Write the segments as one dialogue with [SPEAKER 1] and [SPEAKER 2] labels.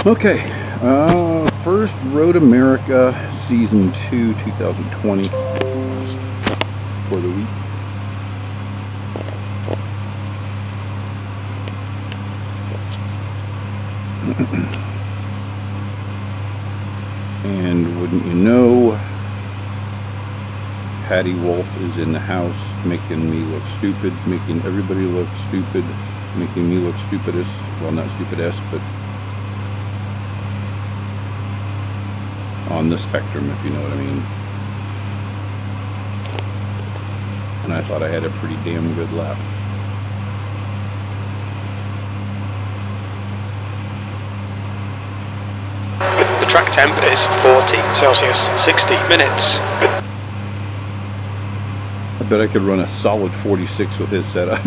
[SPEAKER 1] Okay, first Road America Season 2 2020 for the week. And wouldn't you know, Patty Wolf is in the house making me look stupid, making everybody look stupid, making me look stupidest. Well, not stupidest, but on the spectrum, if you know what I mean. And I thought I had a pretty damn good lap.
[SPEAKER 2] The track temp is 40 Celsius, 60 minutes.
[SPEAKER 1] I bet I could run a solid 46 with his setup.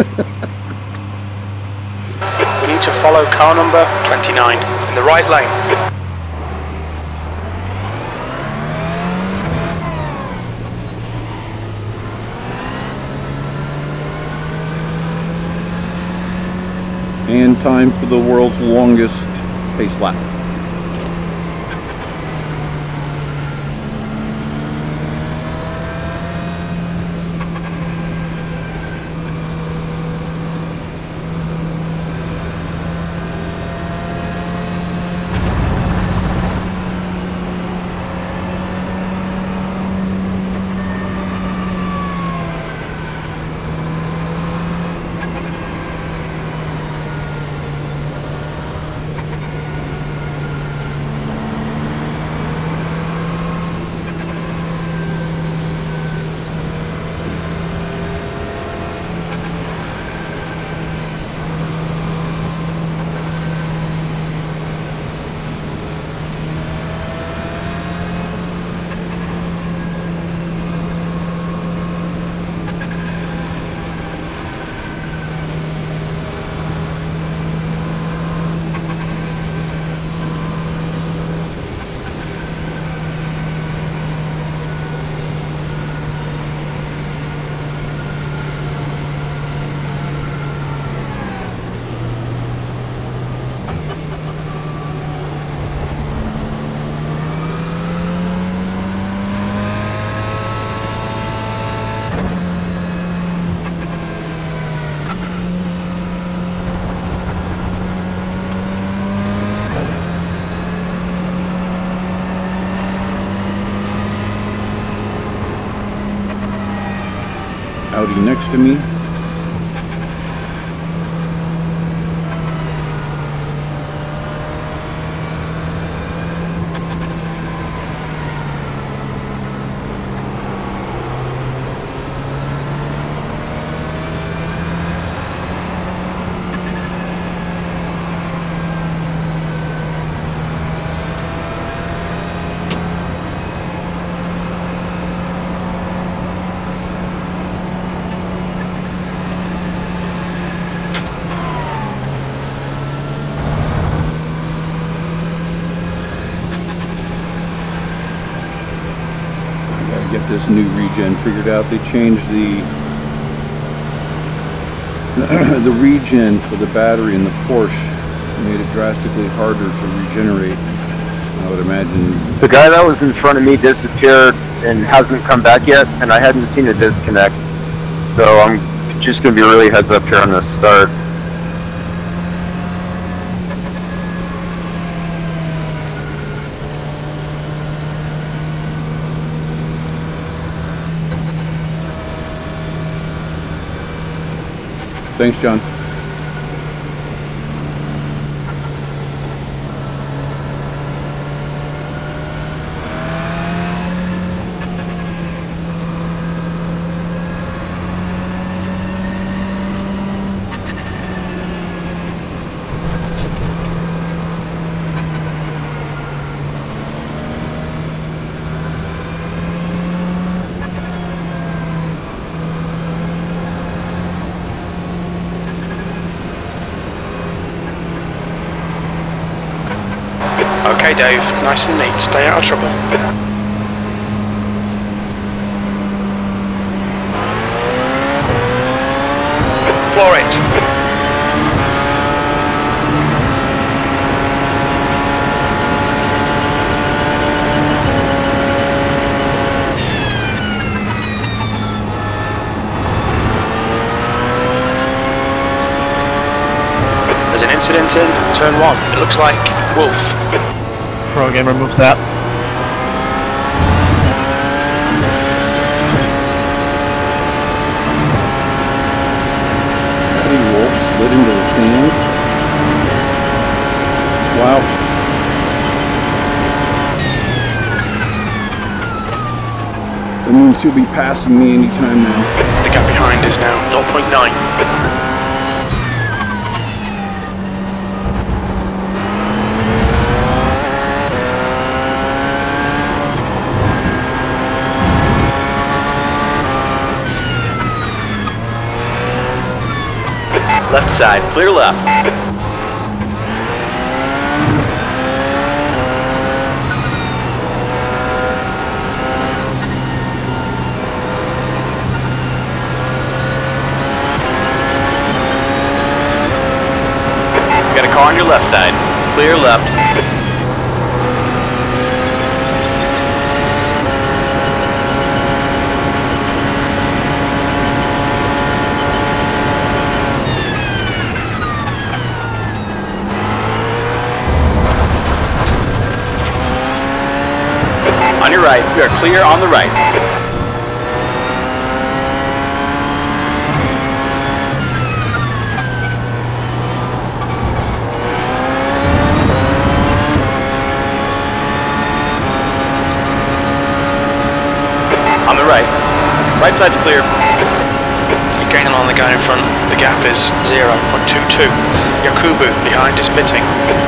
[SPEAKER 2] We need to follow car number 29 in the right lane.
[SPEAKER 1] And time for the world's longest pace lap. Audi next to me. Get this new regen figured out. They changed the regen for the battery in the Porsche, made it drastically harder to regenerate. I would imagine
[SPEAKER 3] the guy that was in front of me disappeared and hasn't come back yet, and I hadn't seen a disconnect, so I'm just going to be really heads up here on the start.
[SPEAKER 1] Thanks, John.
[SPEAKER 2] Okay, Dave, nice and neat, stay out of trouble. Floor it. incident in turn 1. It looks like Wolf.
[SPEAKER 4] Pro again, remove that.
[SPEAKER 1] Wolf slid into the sand. Wow. That means he'll be passing me anytime now.
[SPEAKER 2] The gap behind is now 0.9.
[SPEAKER 5] Left side, clear left. Got a car on your left side, clear left. On your right, we are clear on the right. On the right. Right side's clear.
[SPEAKER 2] You're gaining on the guy in front. The gap is 0.22. Yakubu behind is pitting.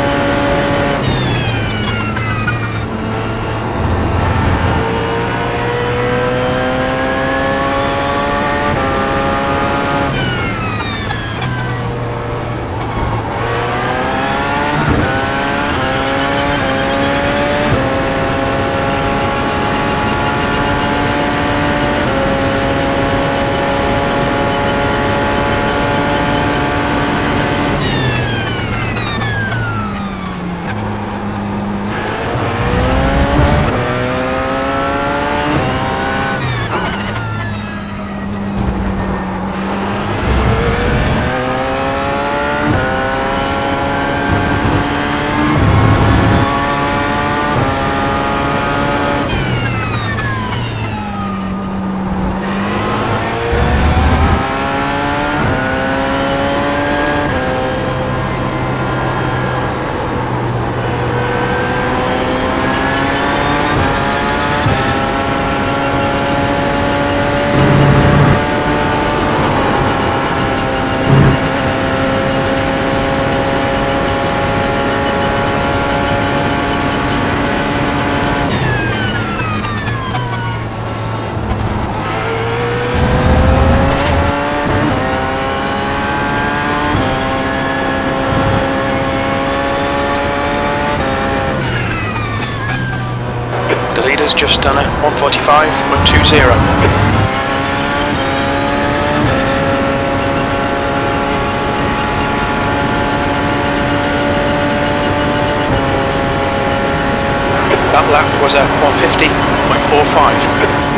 [SPEAKER 2] Leader's just done a 1:45.20. That lap was a 1:50.45.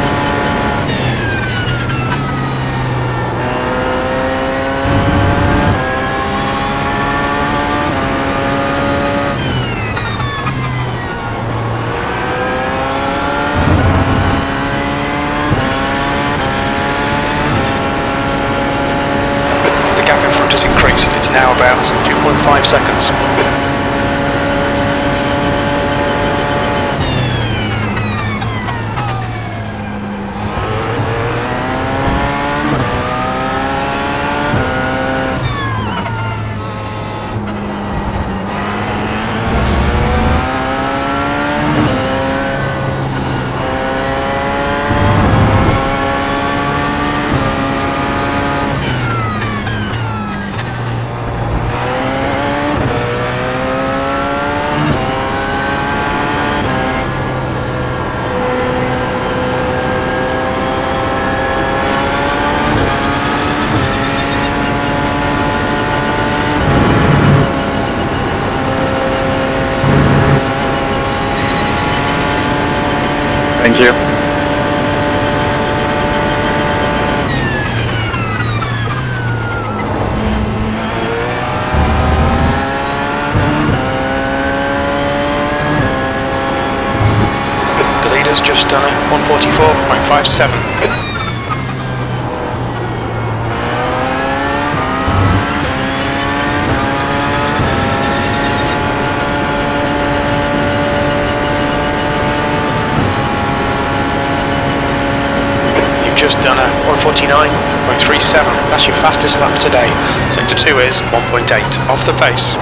[SPEAKER 2] Has increased. It's now about 2.5 seconds. just done a 144.57. Just done a 149.37. That's your fastest lap today. Sector 2 is 1.8 off the pace.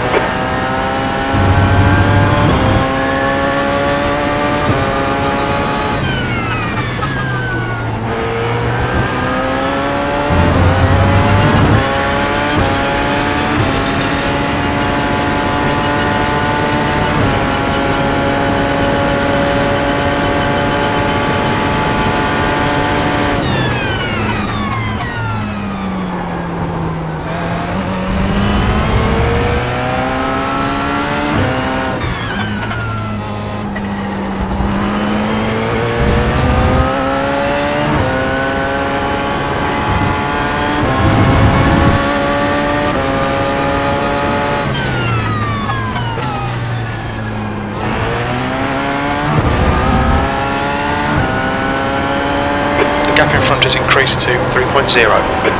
[SPEAKER 2] Gap in front has increased to 3.0.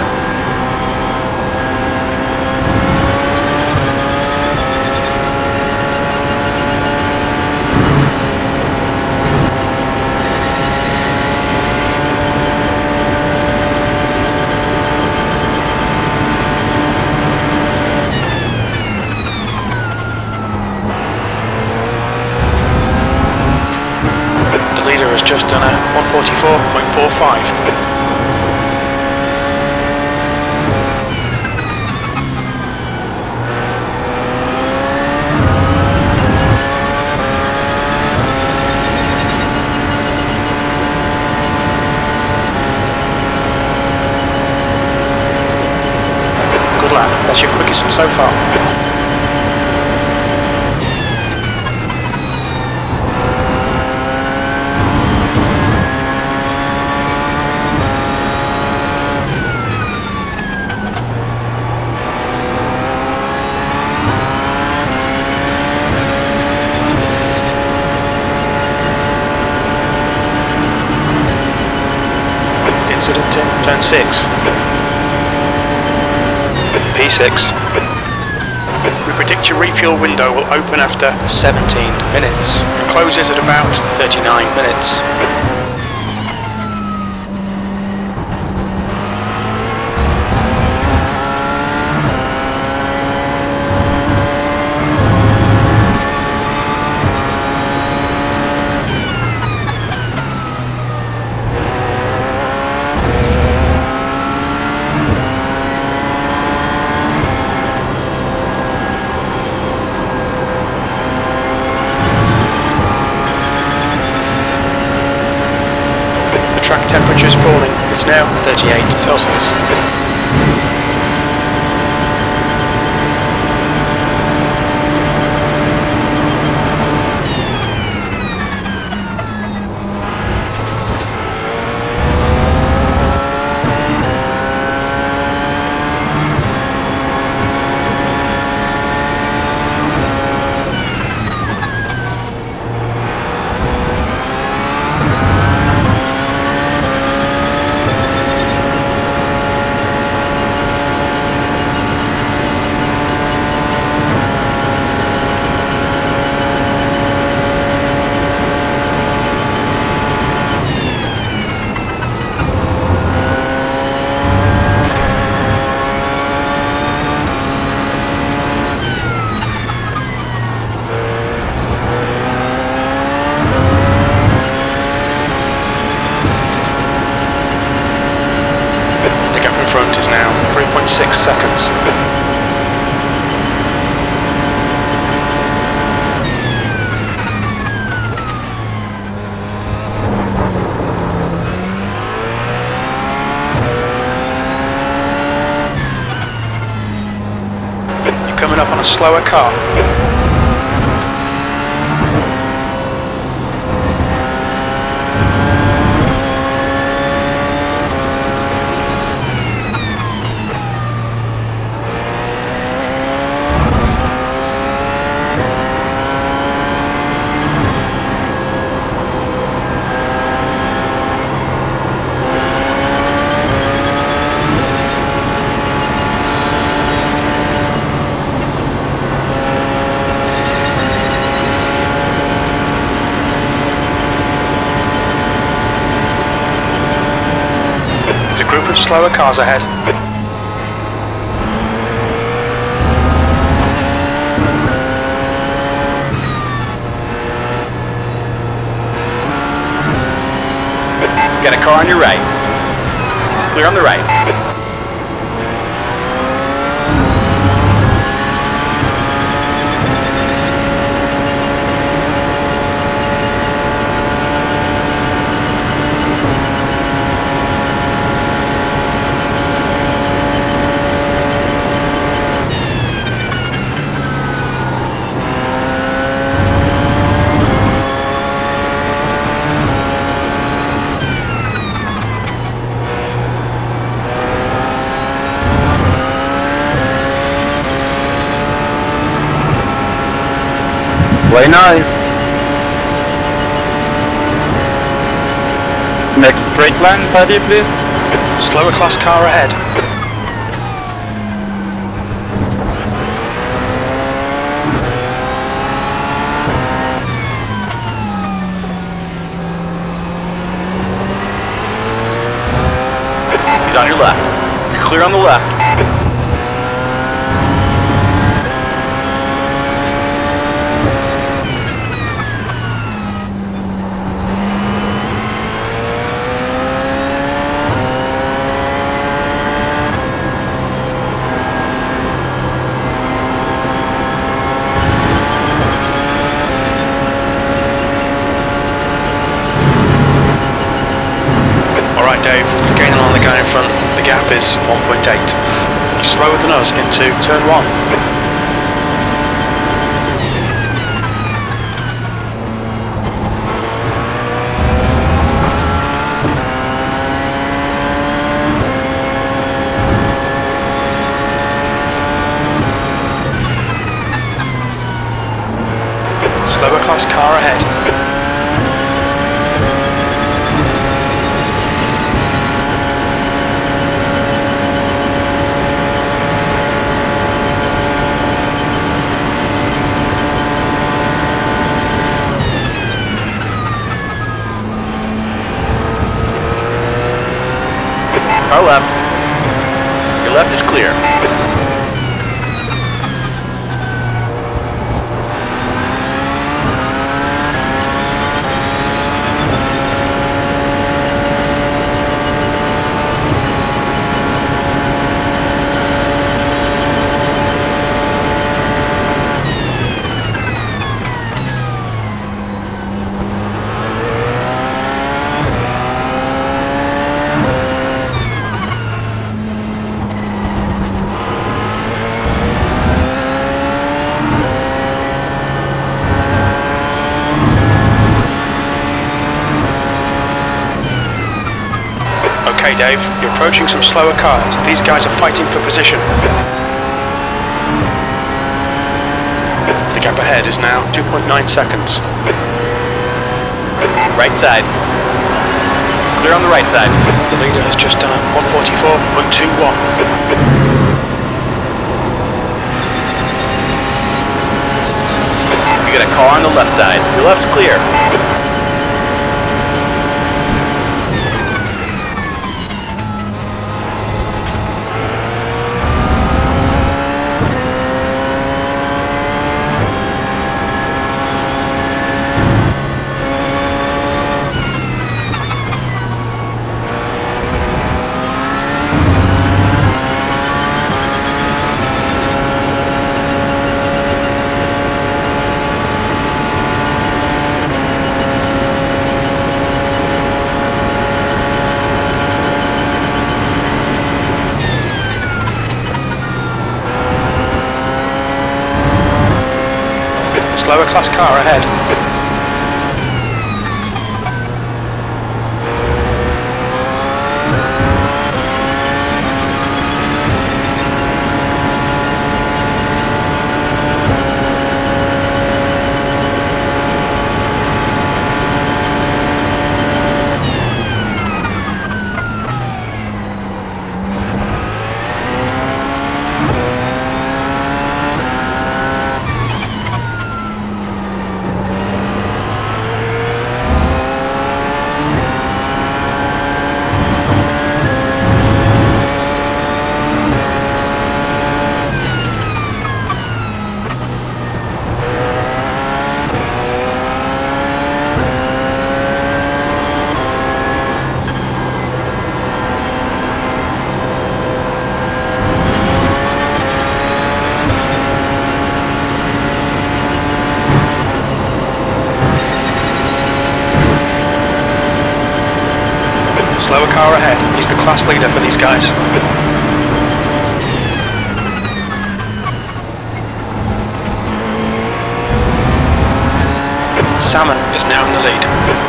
[SPEAKER 2] The leader has just done a 144.45. Good lap, that's your quickest so far. Incident in turn 6. P6. We predict your refuel window will open after 17 minutes and closes at about 39 minutes. Track temperature is falling. It's now 38 Celsius. Front is now 3.6 seconds. You're coming up on a slower car. slower cars ahead.
[SPEAKER 5] Got a car on your right. Clear on the right.
[SPEAKER 3] Play 9. Next straight line, Paddy, please.
[SPEAKER 2] Slower class car ahead.
[SPEAKER 5] He's on your left. You're clear on the left.
[SPEAKER 2] Alright Dave, you're gaining on the guy in front. The gap is 1.8. You're slower than us into turn 1. Slower class car ahead.
[SPEAKER 5] Car left. Your left is clear. Okay Dave, you're approaching some slower cars. These guys are fighting for position. The gap ahead is now 2.9 seconds. Right side. Clear on the right side.
[SPEAKER 2] The leader has just done 144.21.
[SPEAKER 5] You got a car on the left side. Your left's clear.
[SPEAKER 2] Slower class car ahead. Slower car ahead. He's the class leader for these guys. Salmon is now in the lead.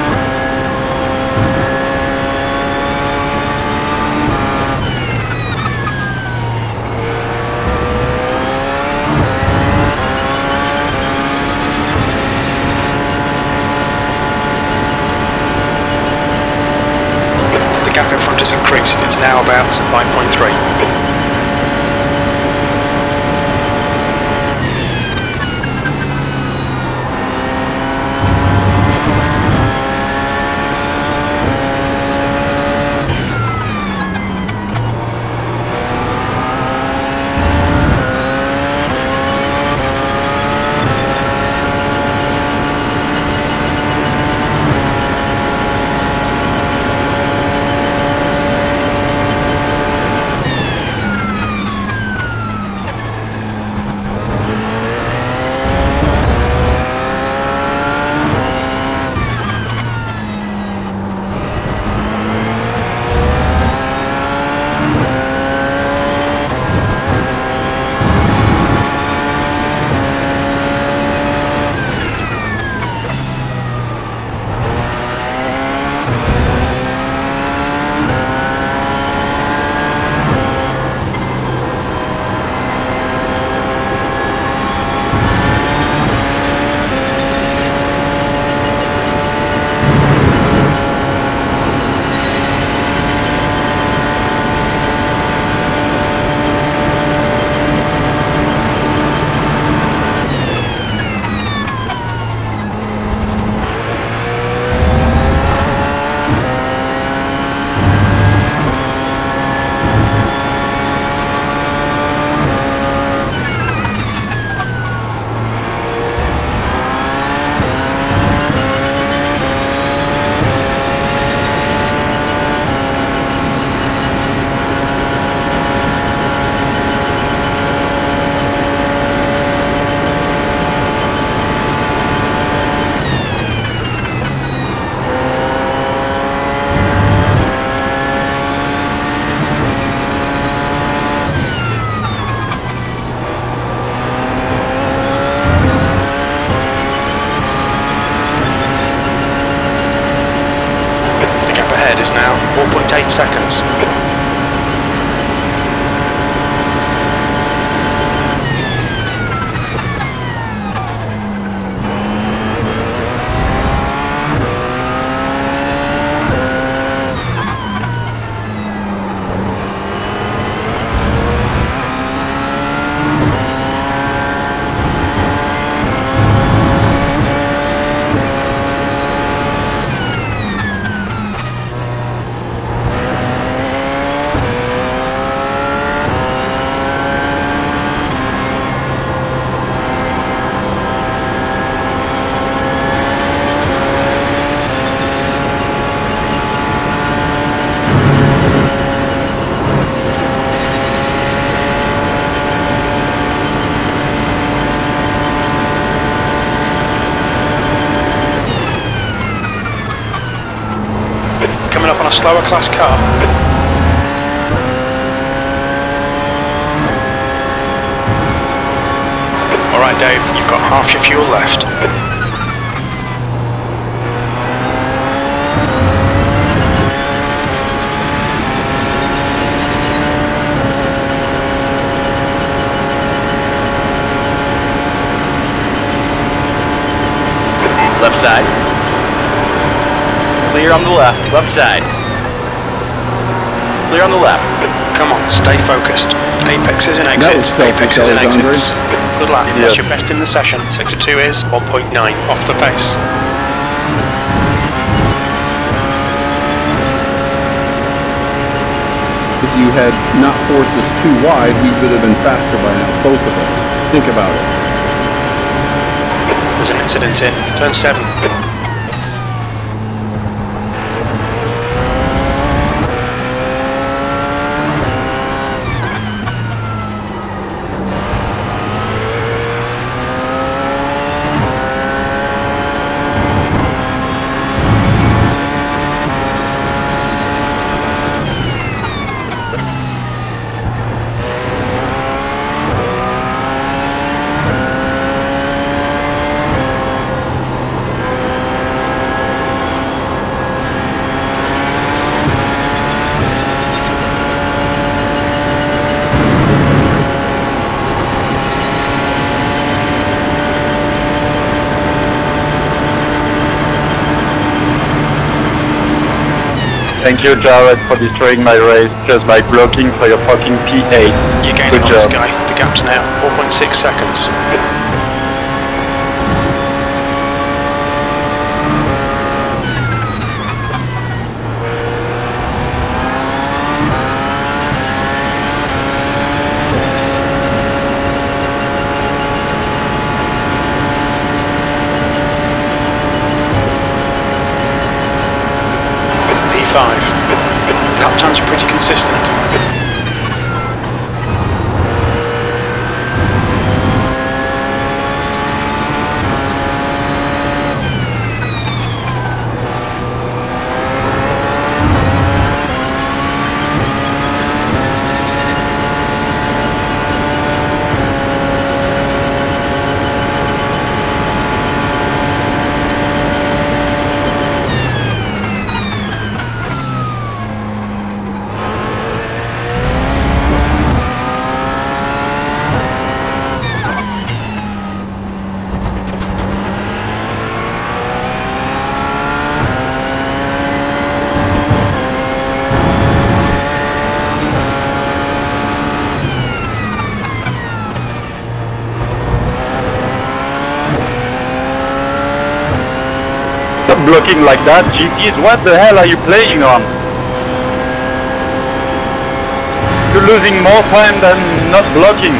[SPEAKER 2] The gap in front has increased. It's now about 5.3. Is now 4.8 seconds. Coming up on a slower class car. Alright Dave, you've got half your fuel left.
[SPEAKER 6] Left side. Clear on the left side. Clear on the left.
[SPEAKER 2] Come on, stay focused. Apexes and exits, apexes and exits. Good lap, that's your best in the session. Sector 2 is 1.9 off the pace.
[SPEAKER 1] If you had not forced us too wide, we would have been faster by now, both of us. Think about it.
[SPEAKER 2] There's an incident in turn 7.
[SPEAKER 3] Thank you, Jared, for destroying my race just by blocking for your fucking P8.
[SPEAKER 2] You're gaining on this guy. The gap's now 4.6 seconds. Lap times are pretty consistent.
[SPEAKER 3] Blocking like that, GTs, what the hell are you playing on? You're losing more time than not blocking.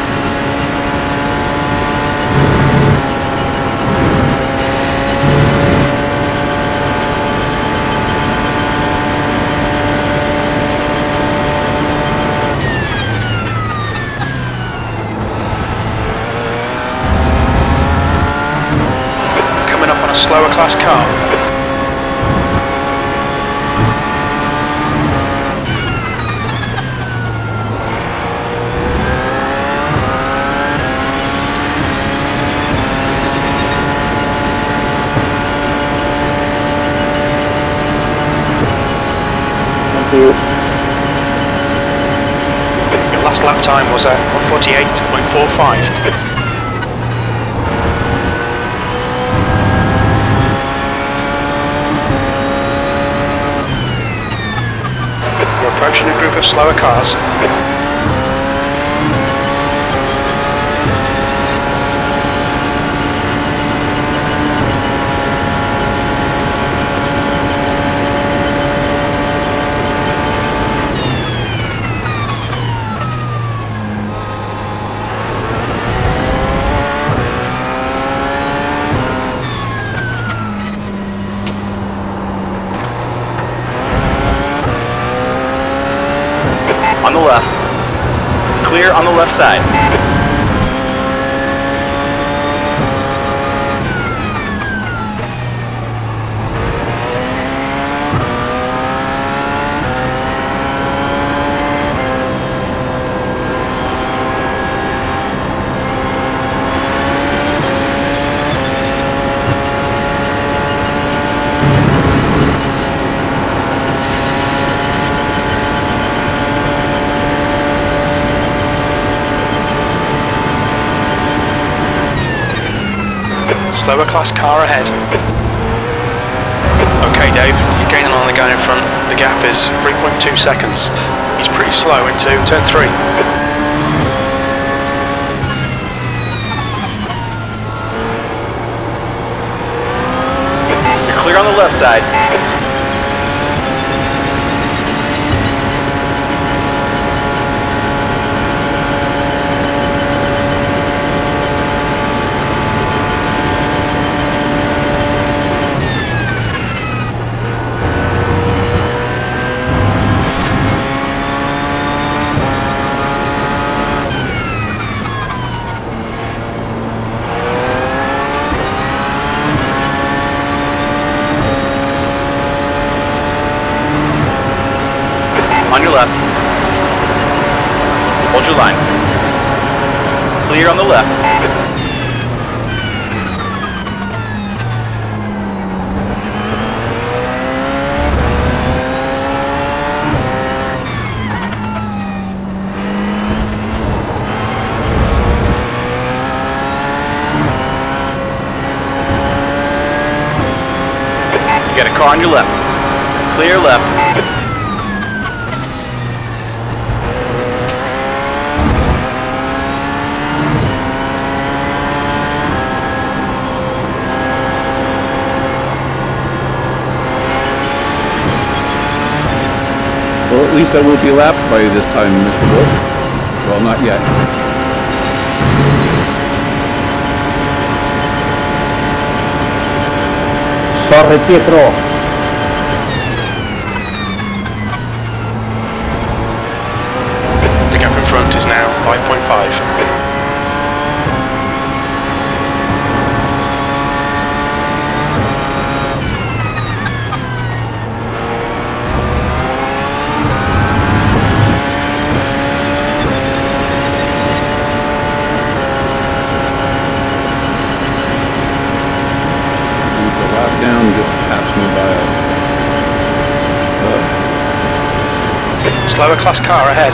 [SPEAKER 2] Coming up on a slower class car. Your last lap time was at 1:48.45. You're approaching a group of slower cars.
[SPEAKER 6] On the left. Clear on the left side.
[SPEAKER 2] Slower class car ahead. Okay Dave, you're gaining on the guy in front. The gap is 3.2 seconds. He's pretty slow into turn 3.
[SPEAKER 6] You're clear on the left side. On your left. Hold your line. Clear on the left. You got a car on your left. Clear left.
[SPEAKER 1] at least I will be lapped by this time, Mr. Wolf. Well, not yet.
[SPEAKER 7] Sorry, Pietro.
[SPEAKER 2] The gap in front is now 5.5.
[SPEAKER 1] Down, just pass me by.
[SPEAKER 2] Slower class car ahead.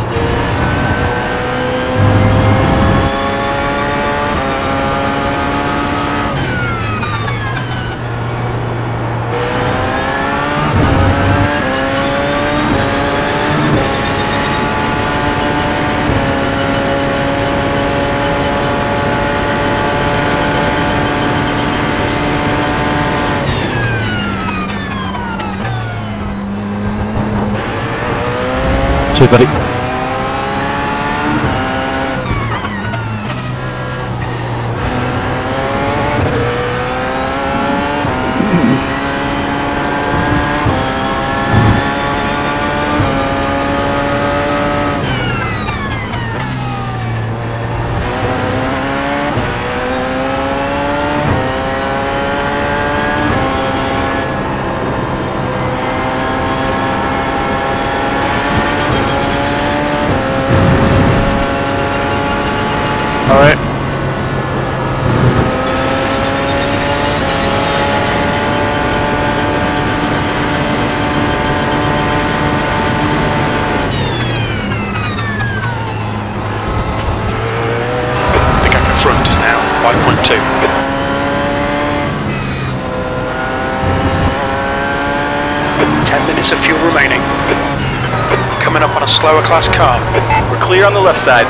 [SPEAKER 4] Cheers, buddy. Alright.
[SPEAKER 2] The gap in front is now 5.2. Minutes of fuel remaining. Coming up on a slower class car.
[SPEAKER 6] We're clear on the left side.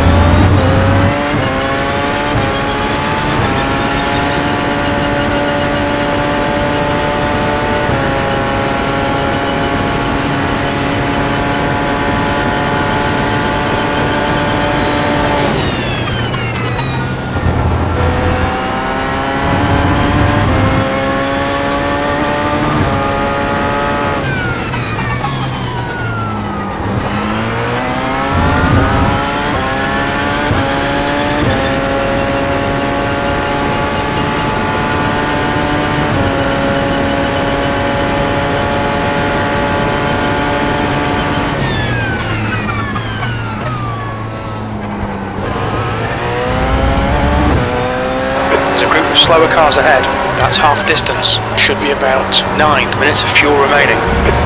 [SPEAKER 2] Slower cars ahead. That's half distance. Should be about 9 minutes of fuel remaining.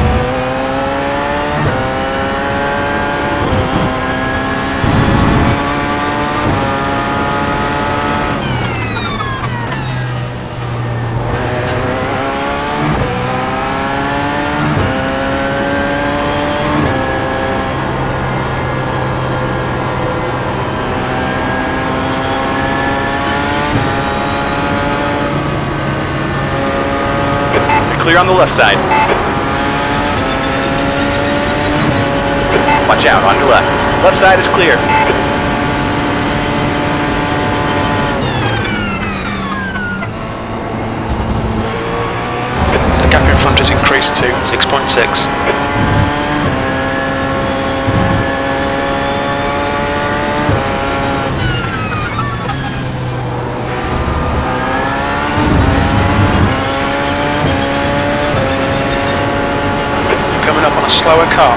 [SPEAKER 6] Clear on the left side. Watch out, on your left. Left side is clear.
[SPEAKER 2] The gap in front has increased to 6.6. Coming up on a slower car.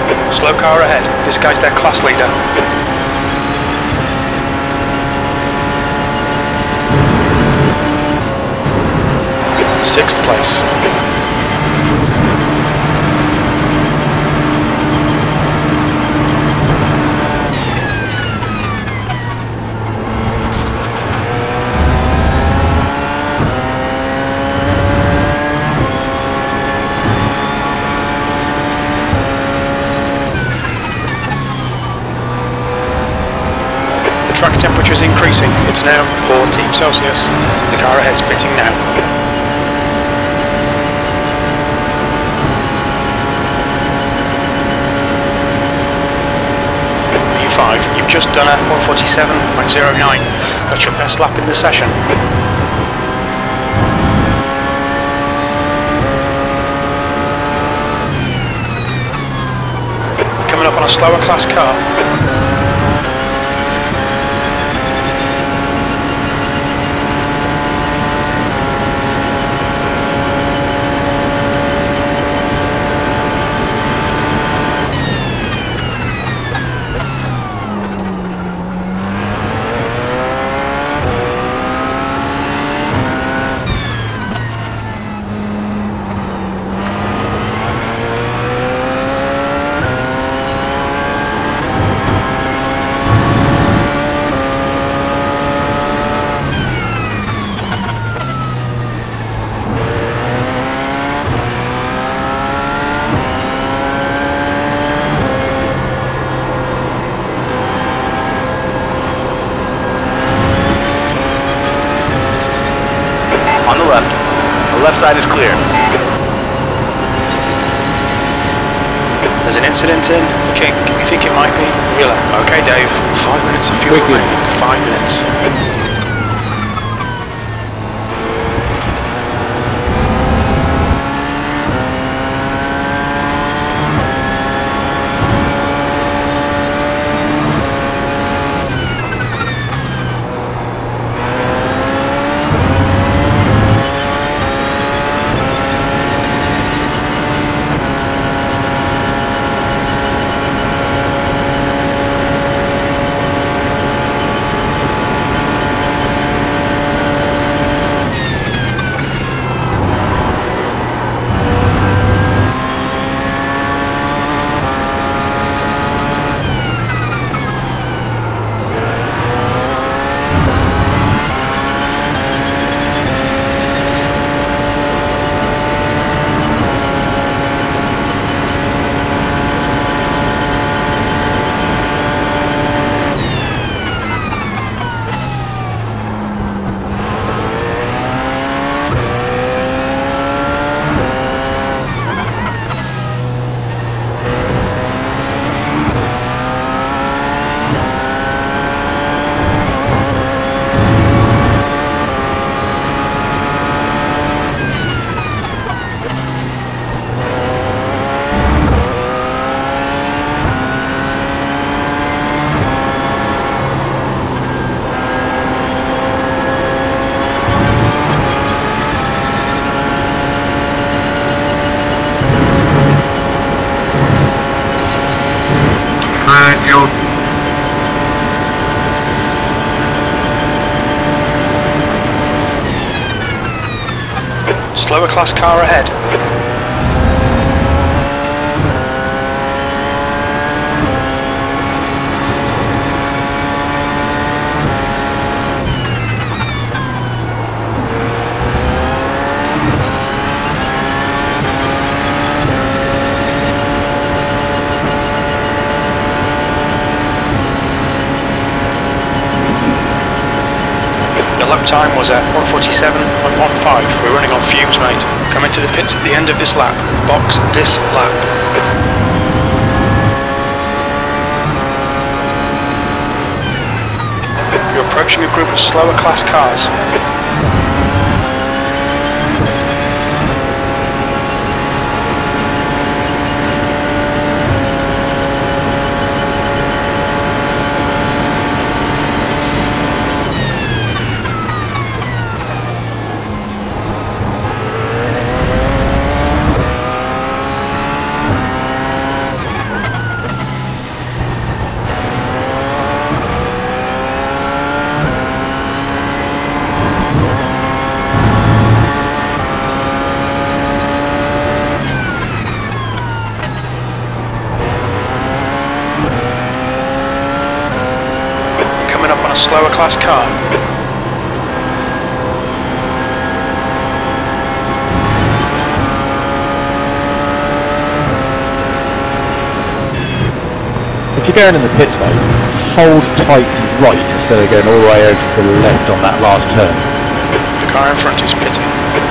[SPEAKER 2] Slow car ahead. This guy's their class leader. 6th place. Track temperature is increasing. It's now 14 Celsius. The car ahead's pitting now. P5, you've just done a 1:47.09. That's your best lap in the session. Coming up on a slower class car.
[SPEAKER 6] On the left. The left side is clear.
[SPEAKER 2] There's an incident in King. We think it might be Wheeler. Okay, Dave. 5 minutes of fuel remaining. 5 minutes. Slower class car ahead. Lap time was at 1:47.15. We're running on fumes, mate. Come into the pits at the end of this lap. Box this lap. You're approaching a group of slower class cars. a slower class car.
[SPEAKER 4] If you're going in the pit lane, hold tight right instead of going all the way over to the left on that last turn.
[SPEAKER 2] The car in front is pitting.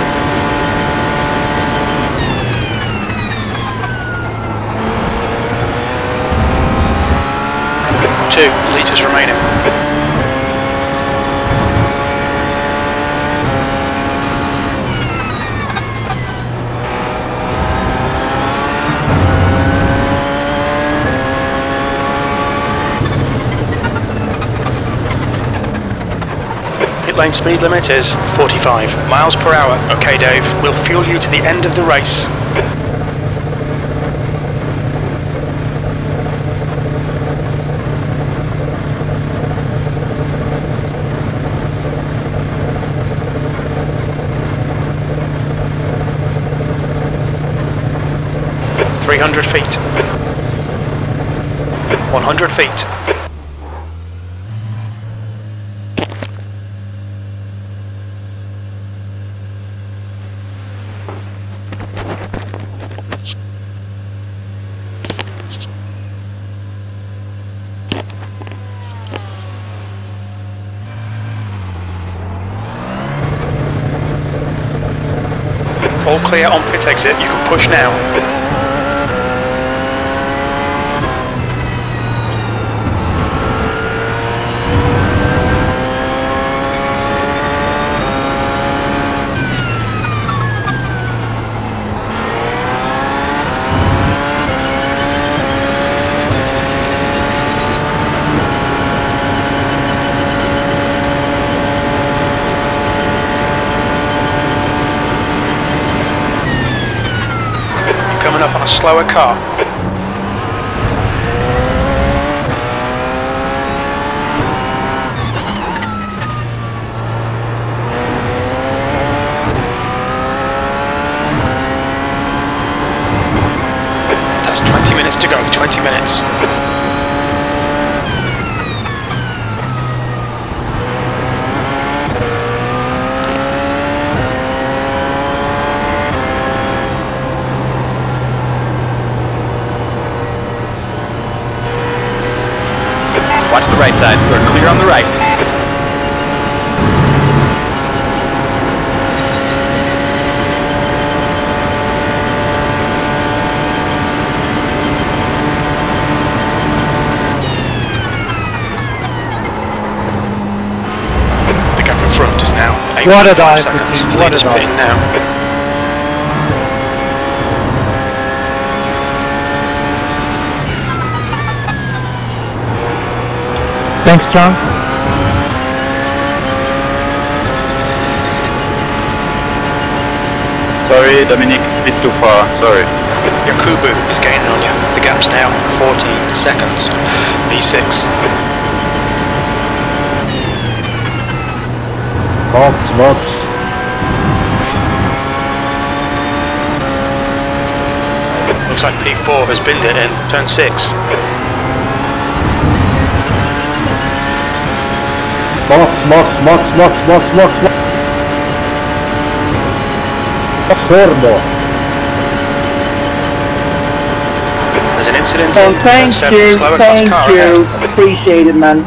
[SPEAKER 2] 2 litres remaining. Pit lane speed limit is 45 miles per hour. Okay, Dave, we'll fuel you to the end of the race. Feet. 100 feet. All clear on pit exit, you can push now. Coming up on a slower car. That's 20 minutes to go, 20 minutes.
[SPEAKER 6] Watch the right side. We're clear on the right.
[SPEAKER 2] The gap in front is now 8
[SPEAKER 4] What a dive,
[SPEAKER 2] seconds.
[SPEAKER 4] what a
[SPEAKER 2] Leaders
[SPEAKER 4] dive.
[SPEAKER 2] pitting now.
[SPEAKER 4] Thanks, John.
[SPEAKER 3] Sorry, Dominic, a bit too far. Sorry.
[SPEAKER 2] Your Kubu is gaining on you. The gap's now 14 seconds. V6.
[SPEAKER 7] Box.
[SPEAKER 2] Looks like P4 has binned it in turn 6.
[SPEAKER 7] Box. Sordo.
[SPEAKER 2] There's an incident
[SPEAKER 7] Oh,
[SPEAKER 2] in turn
[SPEAKER 7] thank
[SPEAKER 2] 7.
[SPEAKER 7] you,
[SPEAKER 2] Slower class
[SPEAKER 7] thank
[SPEAKER 2] car
[SPEAKER 7] you.
[SPEAKER 2] ahead.
[SPEAKER 7] Appreciate it, man.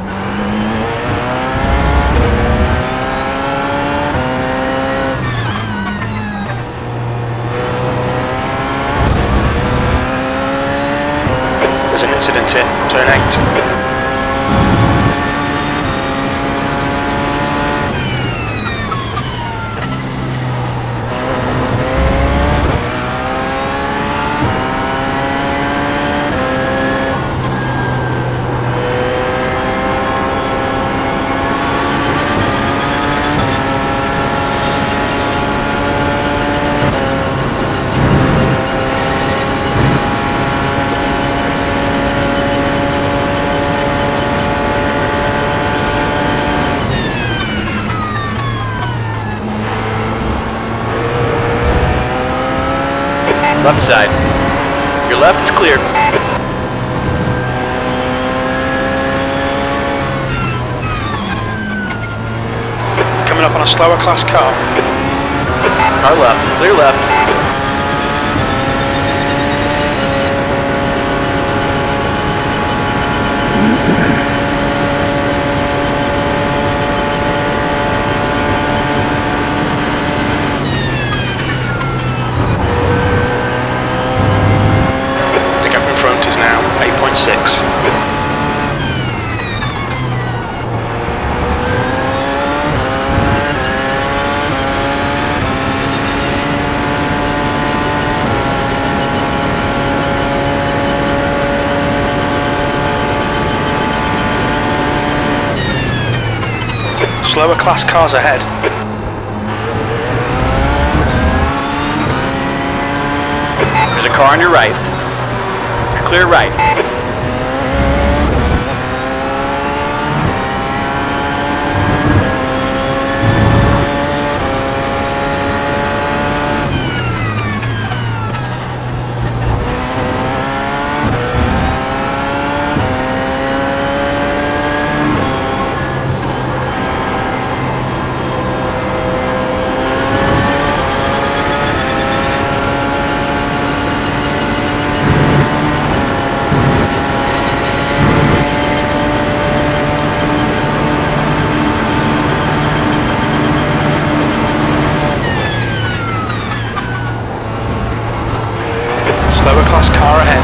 [SPEAKER 2] There's an incident in turn 8.
[SPEAKER 6] Left side. Your left is clear.
[SPEAKER 2] a slower class car.
[SPEAKER 6] Car left, clear left.
[SPEAKER 2] The gap in front is now 8.6. Slower class cars ahead.
[SPEAKER 6] There's a car on your right. Clear right.
[SPEAKER 2] Slower class car ahead.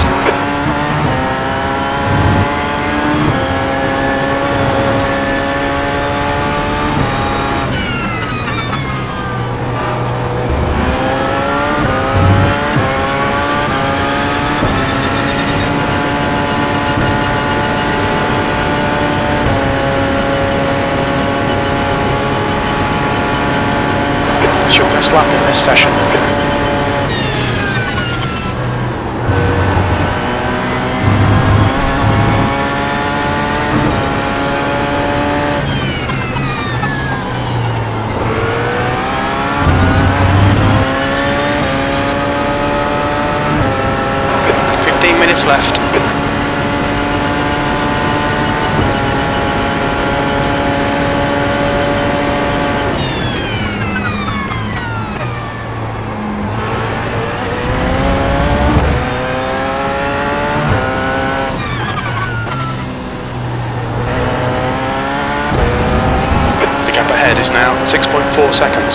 [SPEAKER 2] It's your best lap in this session. Minutes left. The gap ahead is now 6.4 seconds.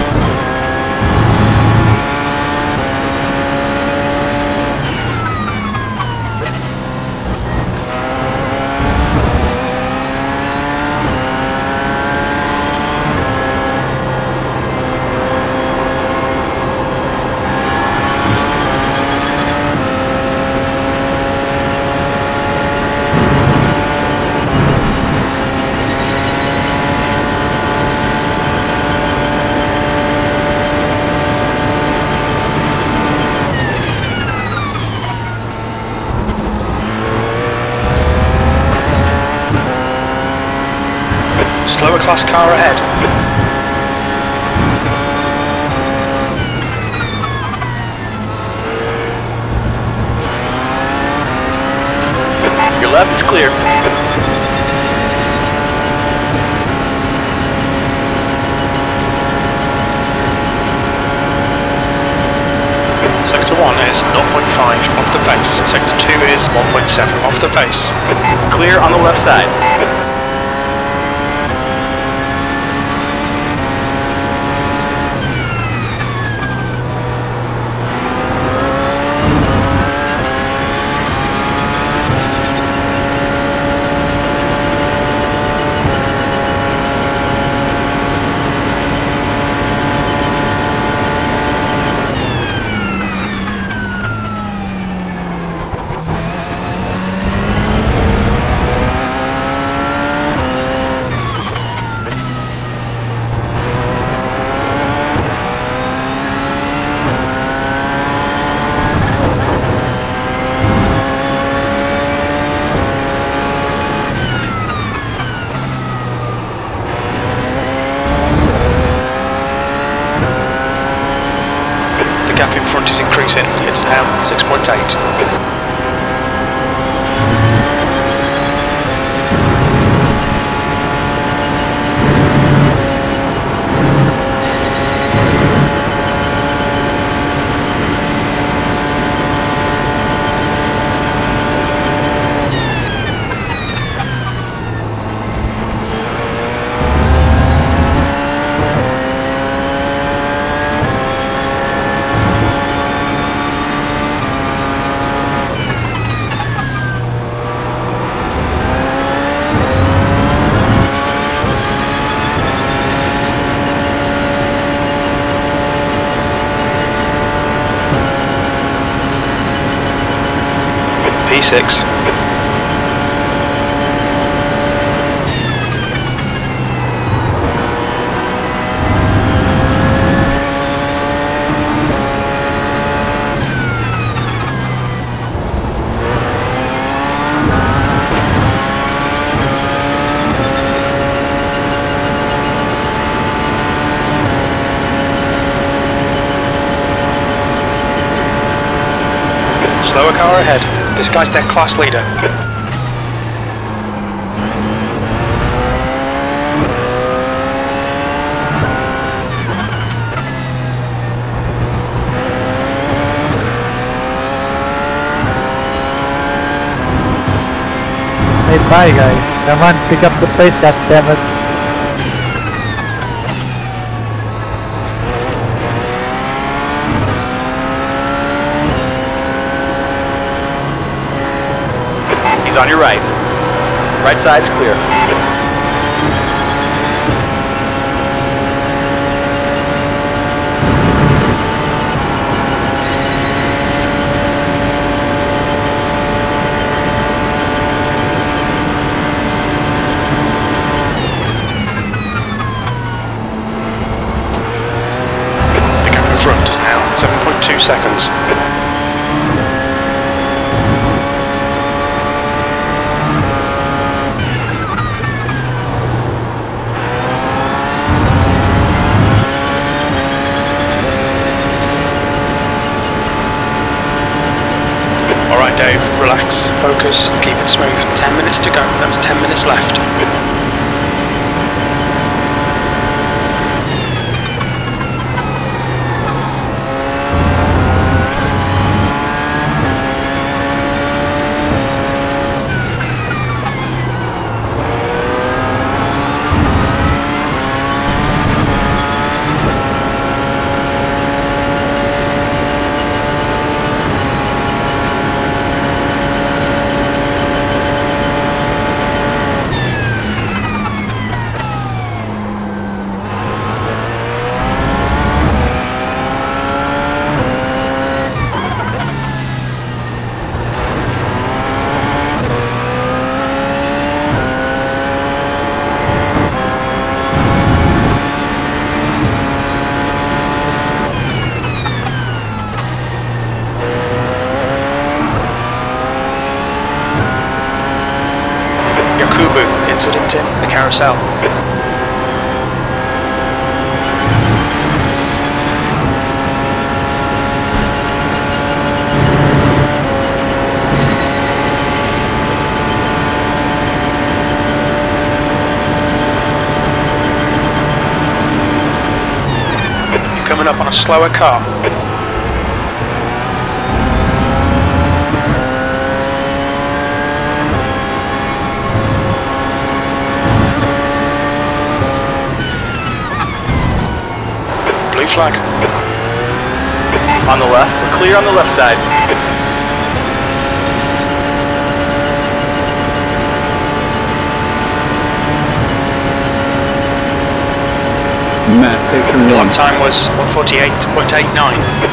[SPEAKER 2] Slower class car ahead.
[SPEAKER 6] Your left is clear.
[SPEAKER 2] Sector 1 is 0.5 off the pace. Sector 2 is 1.7 off the pace.
[SPEAKER 6] Clear on the left side.
[SPEAKER 2] Gap in front is increasing. It's now 6.8.
[SPEAKER 5] P6. Slower car ahead. This guy's their class leader.
[SPEAKER 8] Hey, bye guys. Come on, pick up the pace, goddammit.
[SPEAKER 6] He's on your right. Right side's clear.
[SPEAKER 5] The gap in front is now 7.2 seconds. Alright Dave, relax, focus, keep it smooth. 10 minutes to go, that's 10 minutes left. Incident in the carousel. You're coming up on a slower car. Flag.
[SPEAKER 6] On the left. We're clear on the left side.
[SPEAKER 1] Matt, take your
[SPEAKER 5] Lap time was 1:48.89.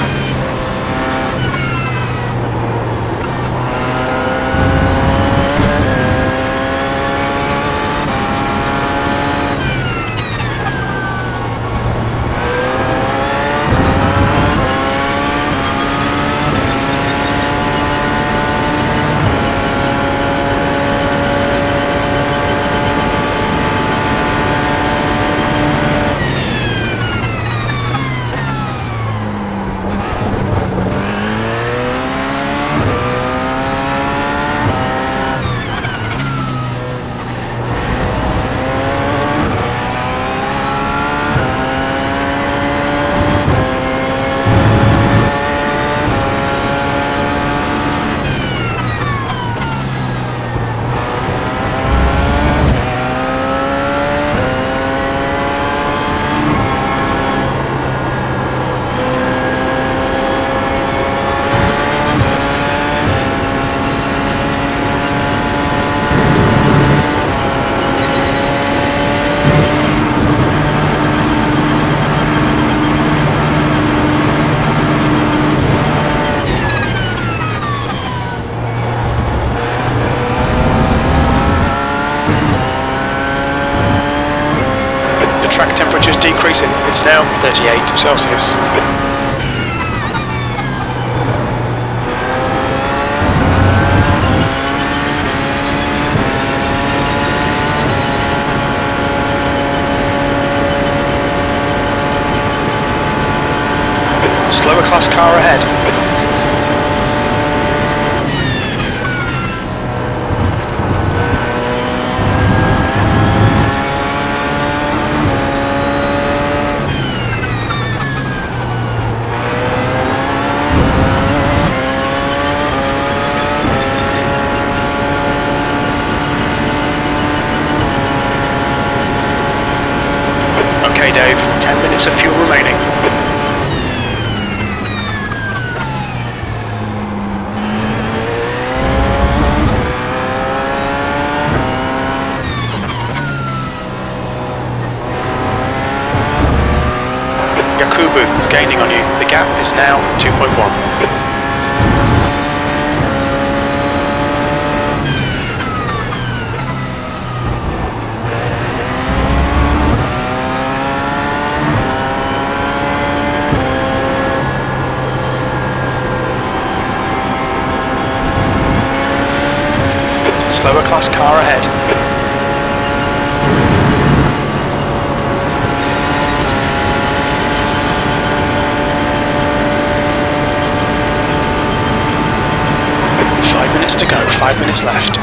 [SPEAKER 2] track temperature is decreasing. It's now 38 Celsius. Slower class car ahead. Okay, Dave, 10 minutes of fuel remaining. Yakubu is gaining on you. The gap is now 2.1. Slower class car ahead. To go, 5 minutes left.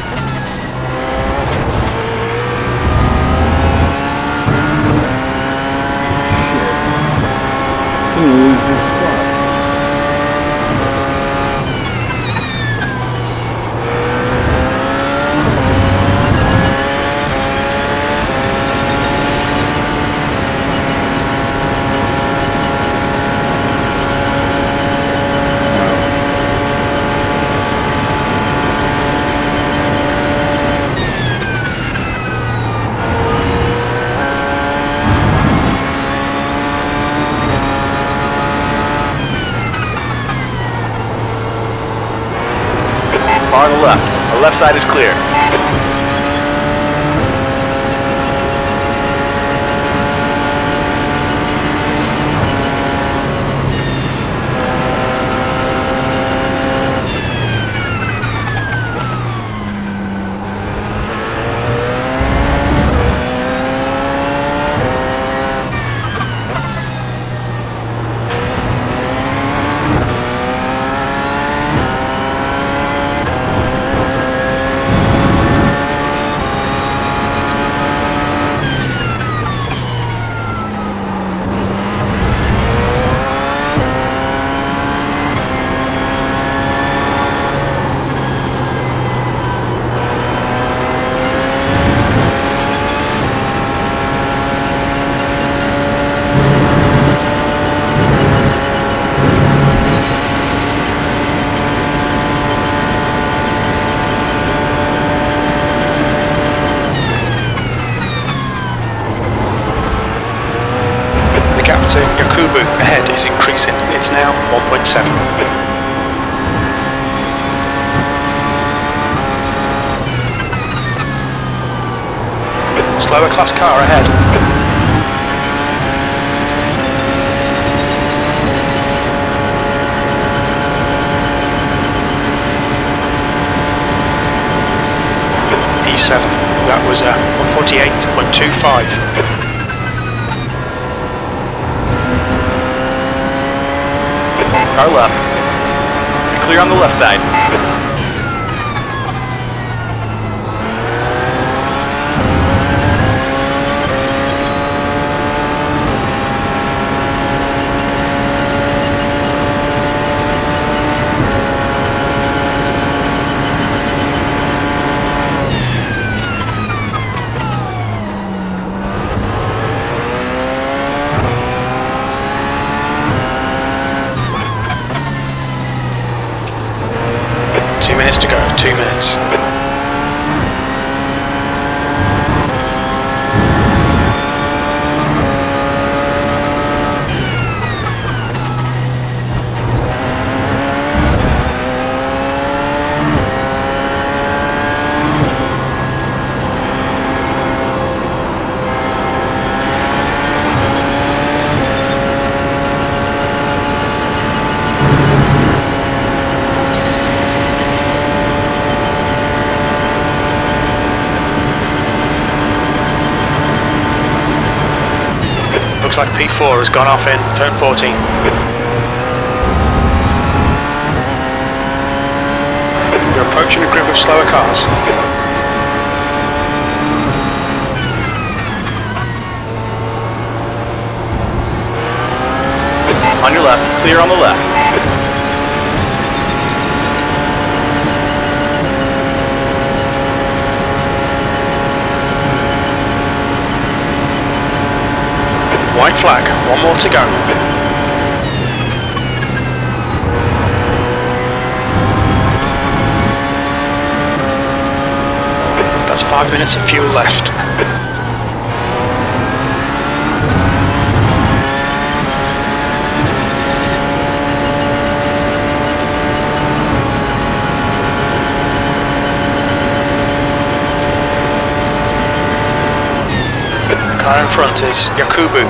[SPEAKER 6] Far on the left. The left side is clear.
[SPEAKER 2] Yakubu ahead is increasing. It's now 1.7. Slower class car ahead. E7. That was 148.25.
[SPEAKER 6] Car left. Clear on the left side.
[SPEAKER 2] Looks like P4 has gone off in turn 14. You're approaching a group of slower cars.
[SPEAKER 6] On your left, clear on the left.
[SPEAKER 2] White flag, one more to go. That's 5 minutes of fuel left. Car in front is Yakubu.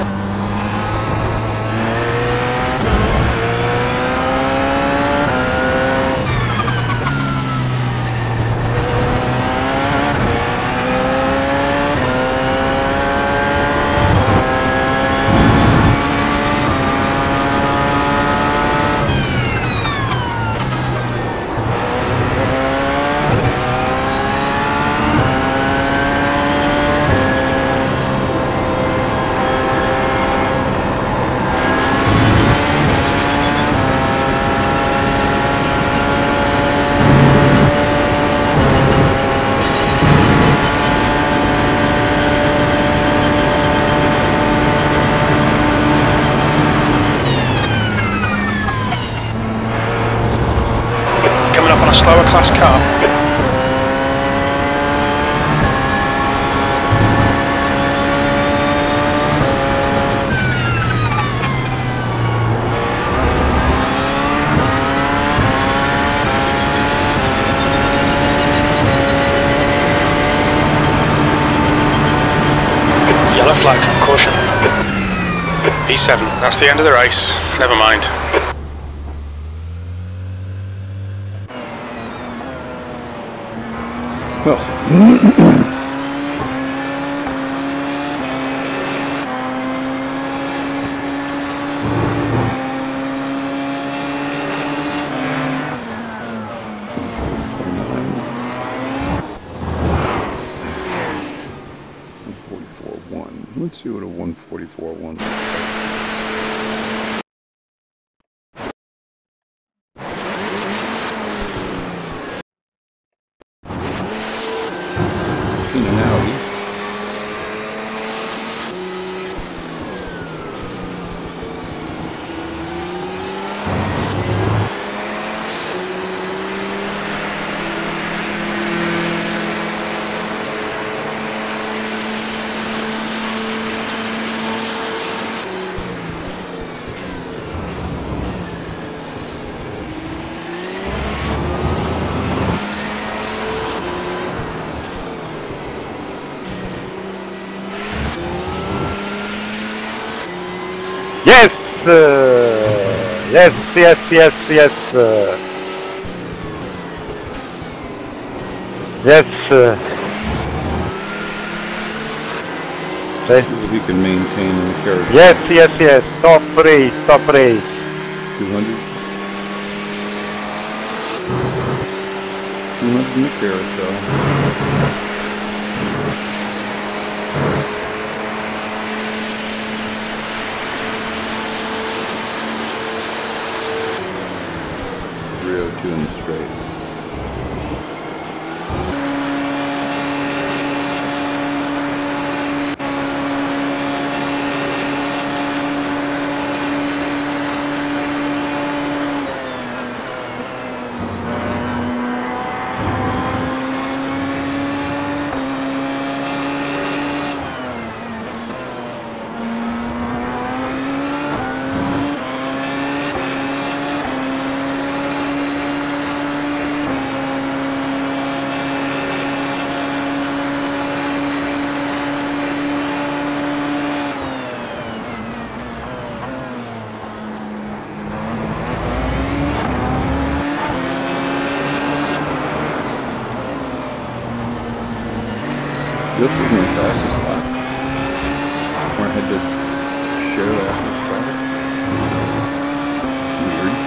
[SPEAKER 2] Slower class car. Yellow flag, caution. P7, that's the end of the race. Never mind.
[SPEAKER 1] Well, let's see what a 144.1 is. Seen an Audi.
[SPEAKER 4] Yes! Yes, yes, yes, yes. Yes.
[SPEAKER 1] See if you can maintain the carriage.
[SPEAKER 4] Yes, yes, yes. Stop race, stop race.
[SPEAKER 1] 200. 200 in the carousel. Two in the straight. This was my fastest lap. We're headed share that weird.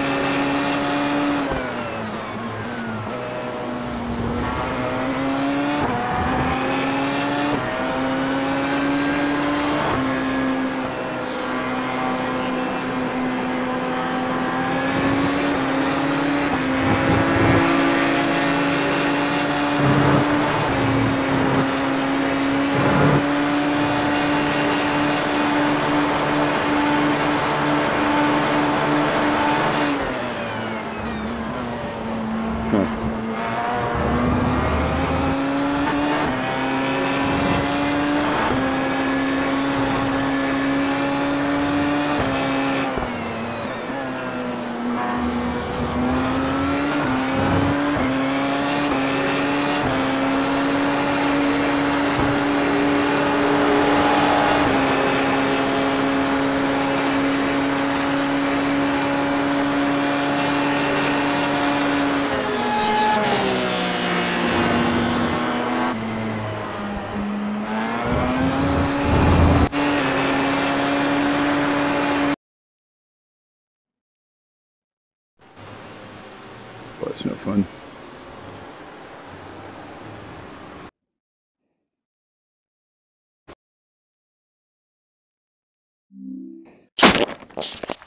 [SPEAKER 1] Well, it's no fun.